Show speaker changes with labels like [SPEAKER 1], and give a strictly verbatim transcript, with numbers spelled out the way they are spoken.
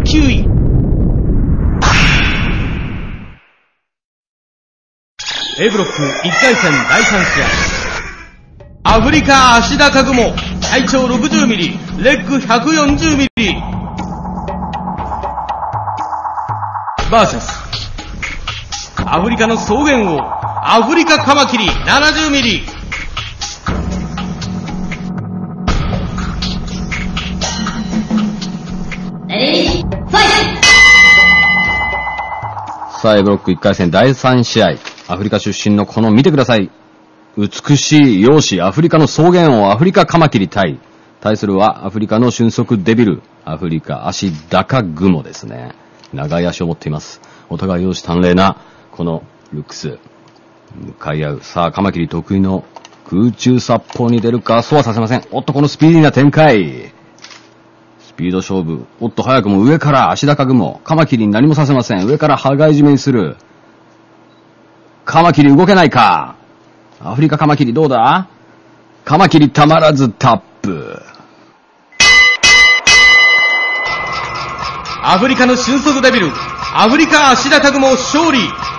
[SPEAKER 1] きゅうい。A ブロックいっかい戦だいさん試合。アフリカアシダカグモ、体長ろくじゅうミリ、レッグひゃくよんじゅうミリ。バーサスアフリカの草原王、アフリカカマキリななじゅうミリ。
[SPEAKER 2] さあ、A ブロックいっかい戦だいさん試合。アフリカ出身のこの見てください。美しい容姿、アフリカの草原王、アフリカカマキリ対、対するはアフリカの俊足デビル、アフリカアシダカグモですね。長い足を持っています。お互い容姿端麗な、このルックス。向かい合う。さあ、カマキリ得意の空中殺法に出るか、そうはさせません。おっと、このスピーディーな展開。スピード勝負。おっと、早くも上からアシダカグモ。カマキリに何もさせません。上から羽交い締めにする。カマキリ動けないか。アフリカカマキリどうだ。カマキリたまらずタップ。
[SPEAKER 1] アフリカの俊足デビル、アフリカアシダカグモ勝利。